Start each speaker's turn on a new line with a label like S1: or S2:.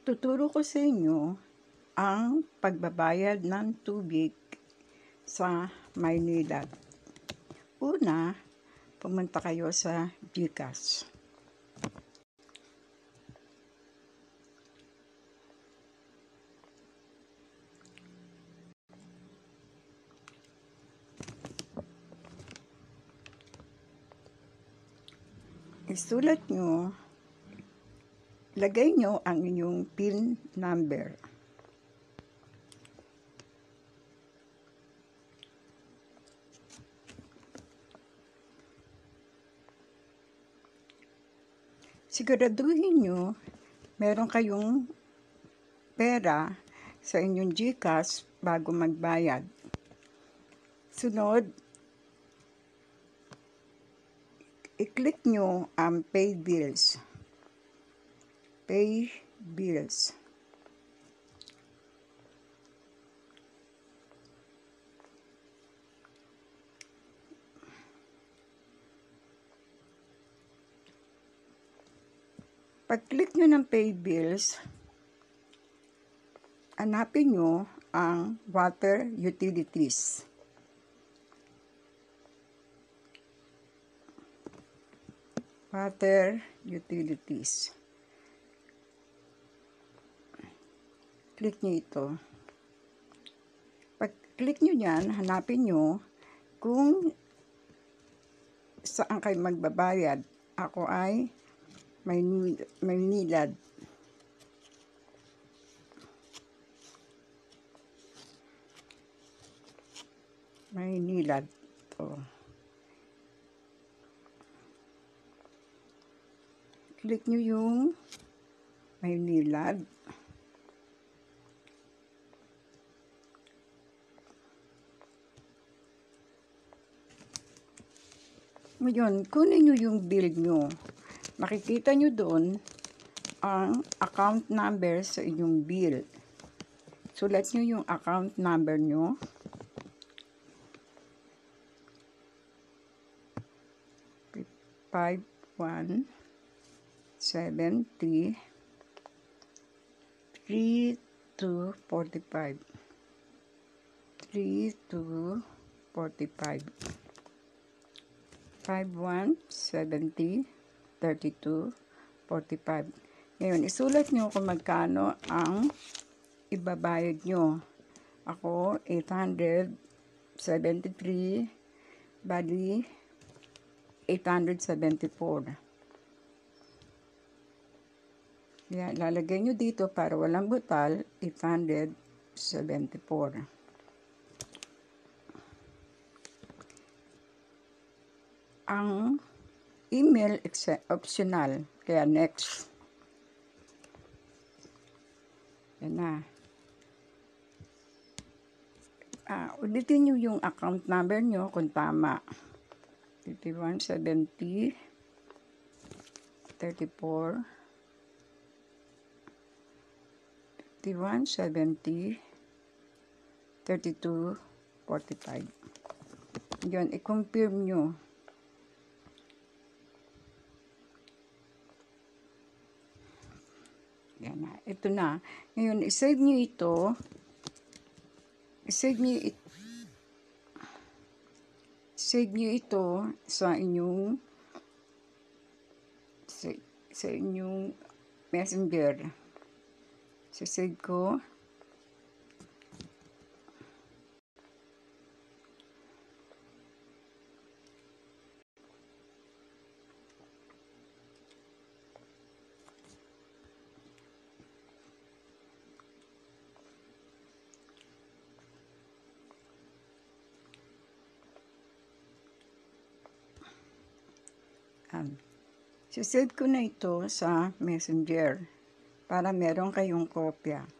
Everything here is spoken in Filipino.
S1: Tuturo ko sa inyo ang pagbabayad ng tubig sa Maynila. Una, pumunta kayo sa GCash. Isulat nyo, lagay nyo ang inyong PIN number. Siguraduhin nyo meron kayong pera sa inyong GCash bago magbayad. Sunod, i-click nyo ang Pay Bills. Pay Bills. Pag-click nyo ng Pay Bills, hanapin nyo ang Water Utilities. Water Utilities. Click nyo ito. Pag-click nyo yan, hanapin nyo kung saan kayo magbabayad. Ako ay Maynilad. Maynilad. Click nyo yung Maynilad. Ngayon, kunin nyo yung bill nyo. Makikita nyo doon ang account number sa inyong bill. Sulat nyo yung account number nyo. Five, 1, 70, 3, 2, 45. 3, 2, 45. 5, 1, 70, 32, 45. Ngayon, isulat nyo kung magkano ang ibabayad nyo. Ako, 873, bali, 874. Yan, lalagay nyo dito para walang butal, 874. Ang email optional, kaya next. Yan na. Ulitin nyo yung account number nyo kung tama. 5170 34 5170 32 45. Yun, i-confirm nyo. Yan na. Ito na. Ngayon, i-save nyo ito. I-save nyo ito sa inyong messenger. Save ko. Save ko na ito sa messenger para meron kayong kopya.